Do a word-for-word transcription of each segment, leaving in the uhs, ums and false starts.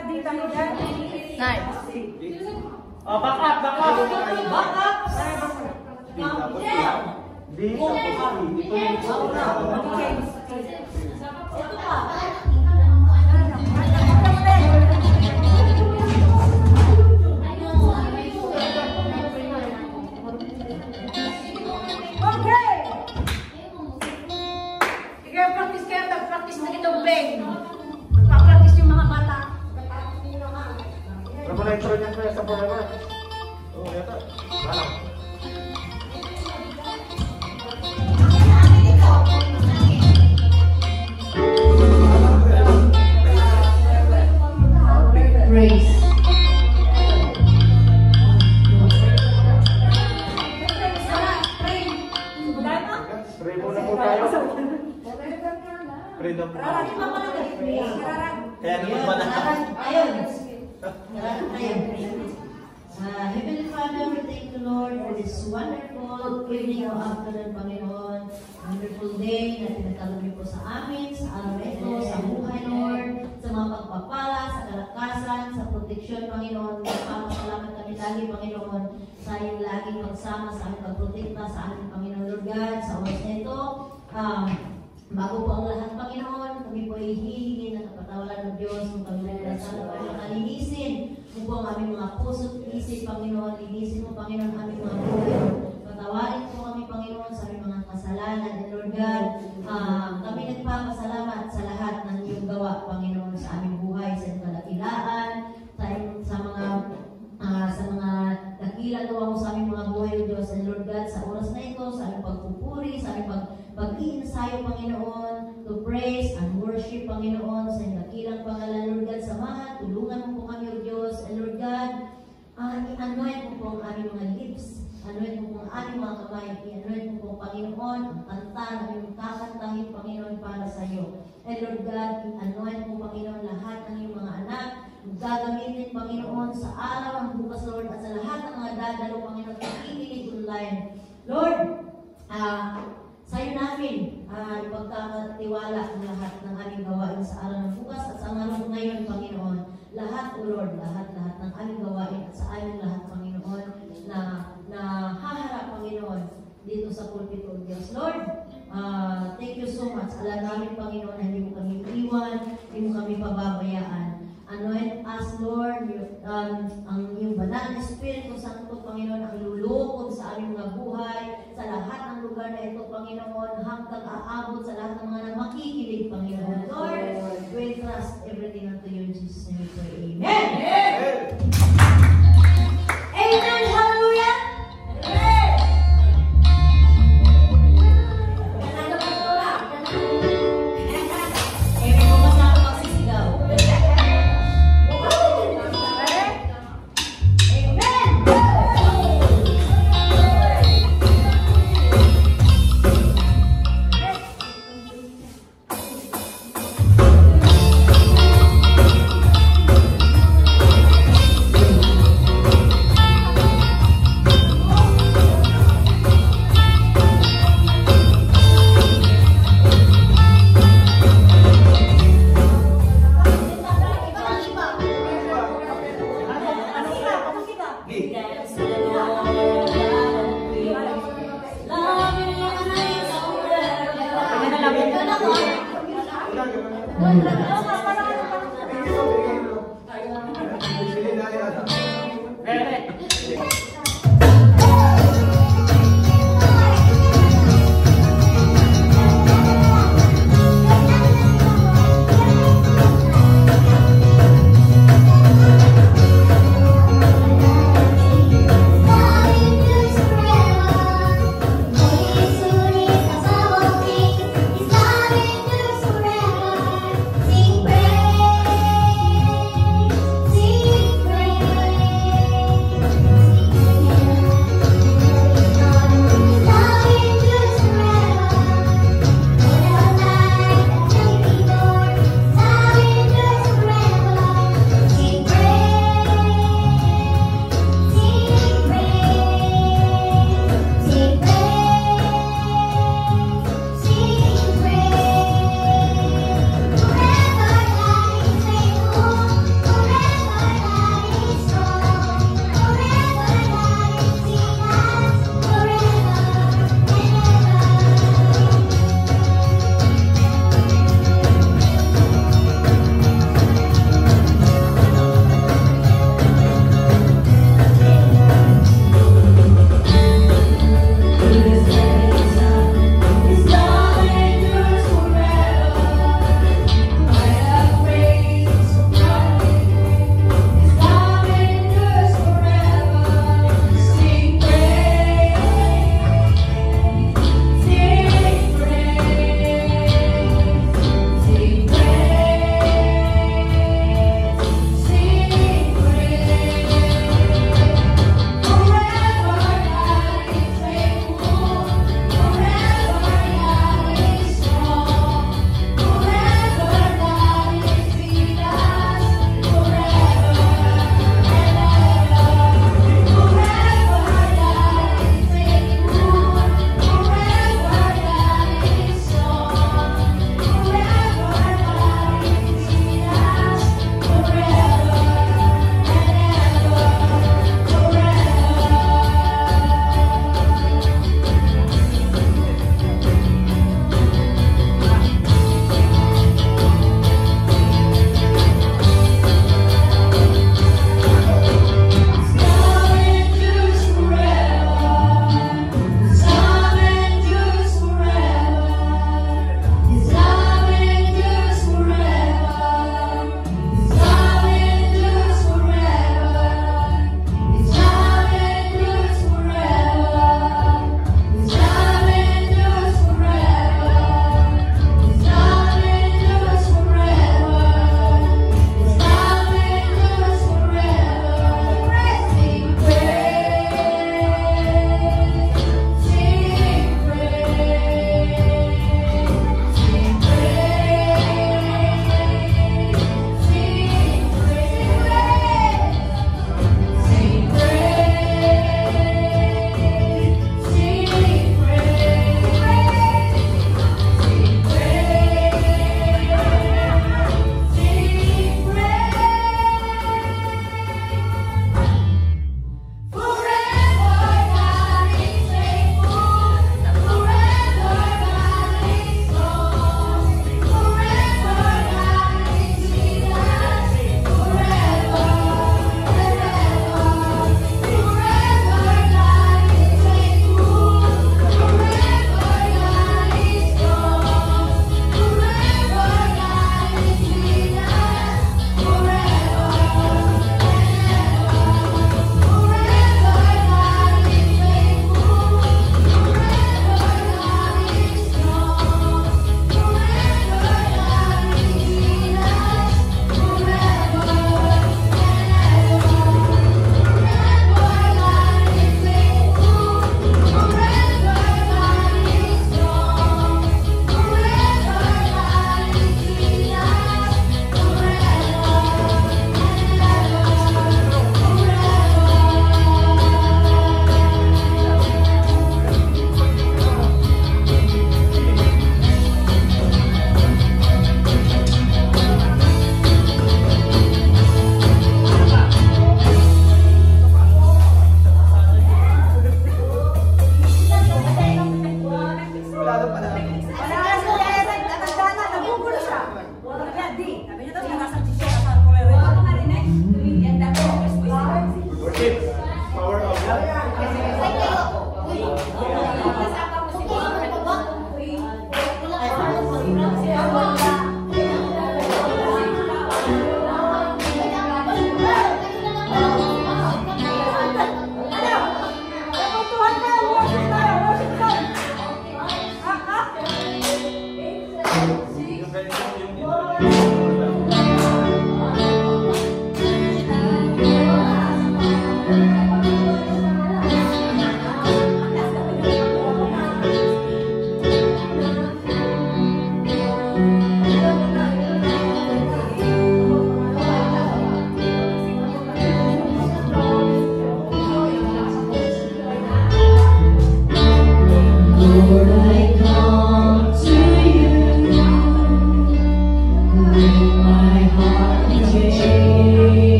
Nine. Oh, back up, back up. Back up. Di, Ito pa. Intro niya kaya sa forever. Oh, yata. Mana? Praise. Pray muna po tayo. Pray na po. Kaya naman ba na? Ayun. Uh, Heavenly Father, we thank you, Lord, for this wonderful evening o afternoon, Panginoon. Wonderful day na tinatawag niyo po sa amin, sa araw na ito, sa buhay, Lord, sa mga pagpapala, sa kalakasan, sa proteksyon, Panginoon. Nagpapasalamat kami lagi, Panginoon, sa iyong laging pagsama sa aming pagprotekta sa aming Panginoon, Lord God, sa oras na ito. Um, Bago po ang lahat, Panginoon, kami po ay hihingi ng kapatawaran ng Diyos kung kami nagdasal na kami kalinisin. Kung po ang aming mga puso at isip, Panginoon, linisin mo, Panginoon, aming mga buhay. Patawarin po kami, Panginoon, sa aming mga kasalanan. And Lord God, uh, kami nagpapasalamat sa lahat ng iyong gawa, Panginoon, sa aming buhay, sa iyong kadakilaan, sa, sa mga uh, sa mga dakilang gawa mo sa aming mga buhay, O Diyos. And Lord God, sa oras na ito, sa aming pagpupuri, sa aming pag pag-iinsayo, Panginoon, to praise and worship, Panginoon, sa iyong dakilang pangalan, Lord God, samahan, tulungan mo po kami, O Diyos, and Lord God, uh, i-anoint mo po ang aming mga lips, anoint mo po ang aming mga kamay, i-anoint mo po, Panginoon, ang kanta na aming kakantahin, Panginoon, para sa iyo. And Lord God, i-anoint mo, Panginoon, lahat ng iyong mga anak, gagamitin, Panginoon, sa araw ang bukas, Lord, at sa lahat ng mga dadalo, Panginoon, pakikinig online. Lord, ah, uh, sa'yo namin, uh, ipagkakatiwala ang lahat ng aming gawain sa araw ng bukas at sa araw ngayon, Panginoon. Lahat, O Lord, lahat-lahat ng aming gawain at sa aming lahat, Panginoon, na, na haharap, Panginoon, dito sa pulpit, O Diyos. Lord, uh, thank you so much. Alam namin, Panginoon, na hindi mo kami iwan, hindi mo kami pababayaan. Anoint us, Lord, um, ang iyong banal na Espiritu Santo, Panginoon, ang lulukod sa aming mga buhay, sa lahat ng lugar na ito, Panginoon, hanggang aabot sa lahat ng mga makikinig, Panginoon. Lord, we trust everything unto you in Jesus' name we pray. Amen! Amen! Amen! Hallelujah! Amen!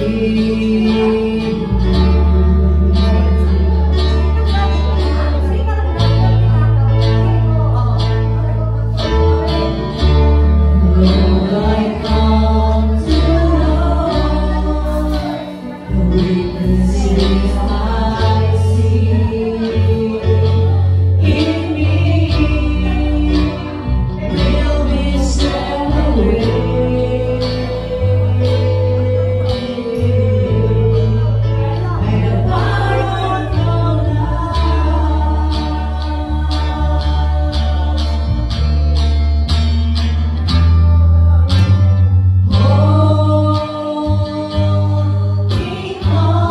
Oh,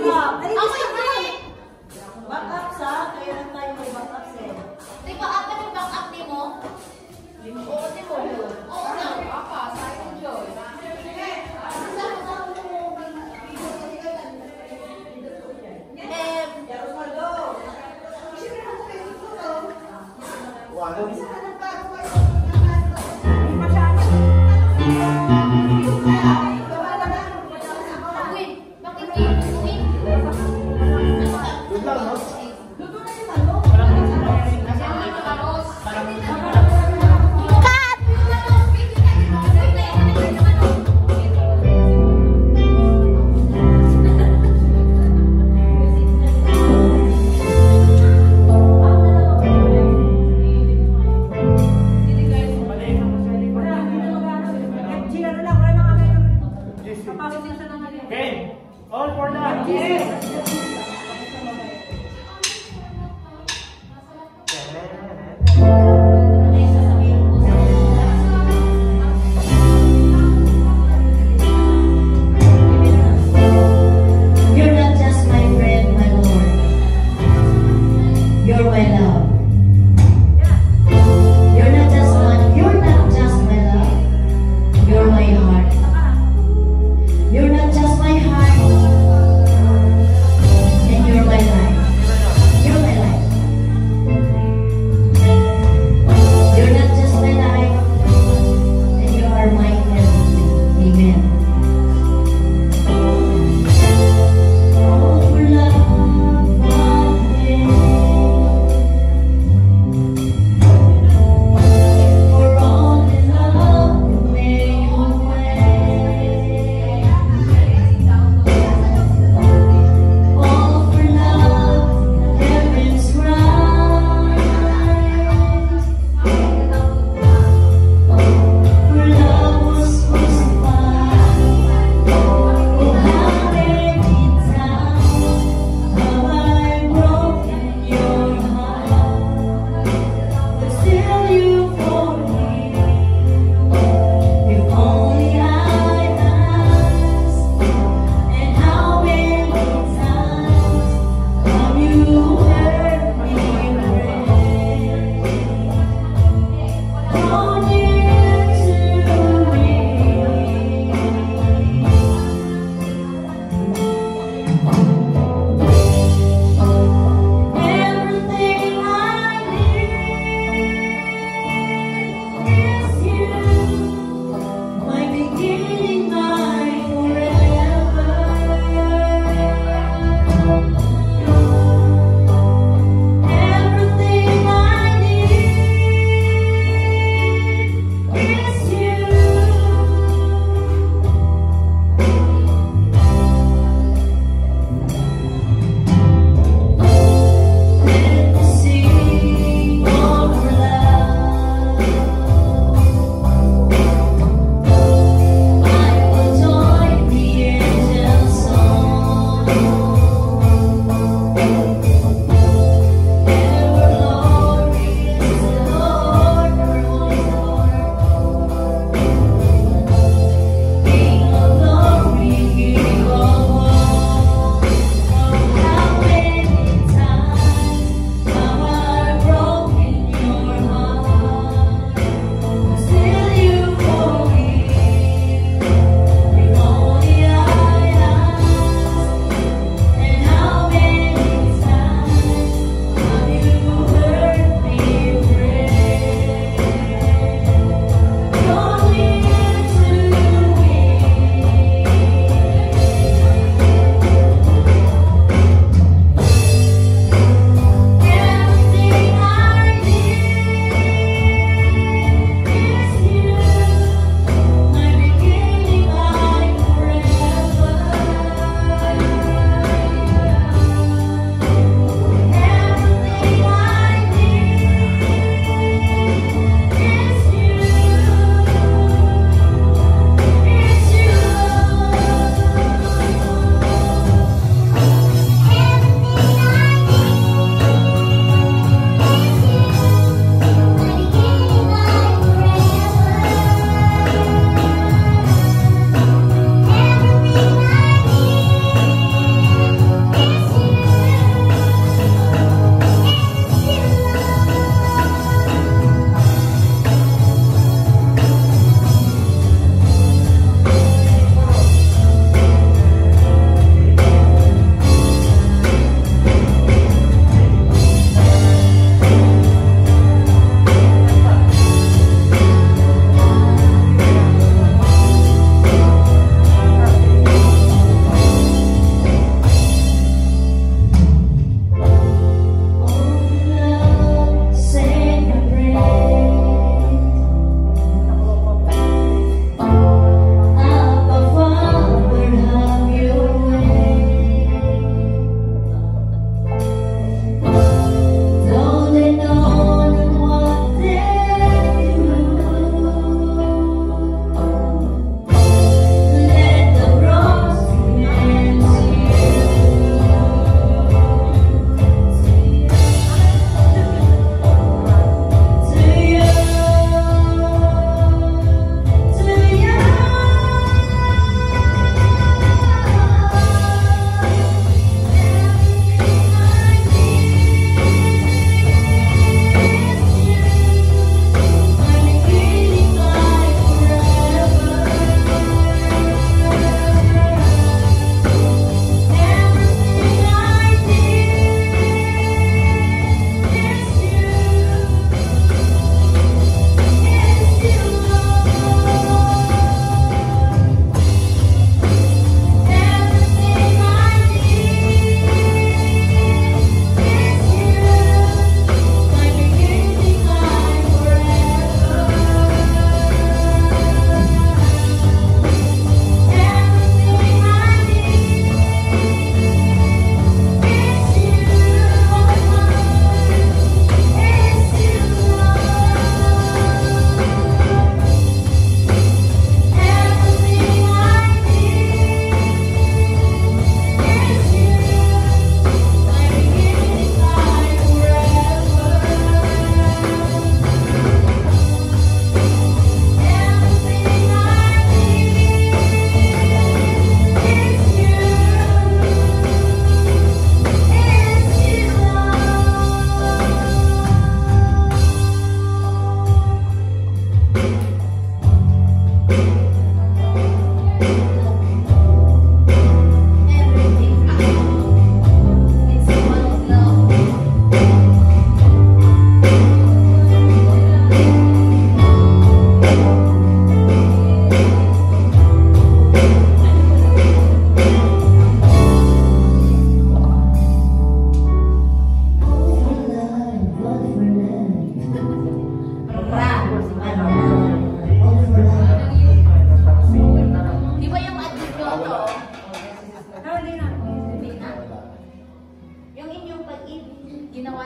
backup. Ay, Ako isa hindi. backup sa, kaya lang tayo may backup sir. Di ba apat yung back-up ni mo? Oo, di mo yun. Oo na. Apa, sa akin, Joy. Wala. Wait, bakit wait? Wait. Yun lang, no?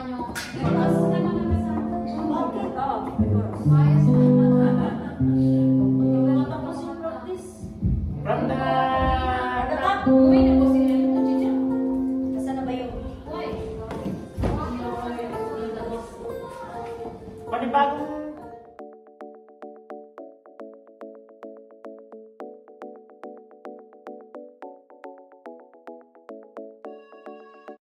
yung... Yung mas naman ang kasama. Bakit? May